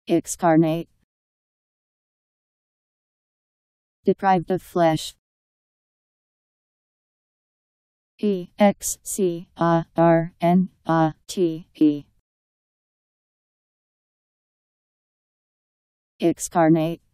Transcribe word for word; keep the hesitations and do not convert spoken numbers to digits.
Excarnate. Deprived of flesh. E X C A R N A T E. Excarnate.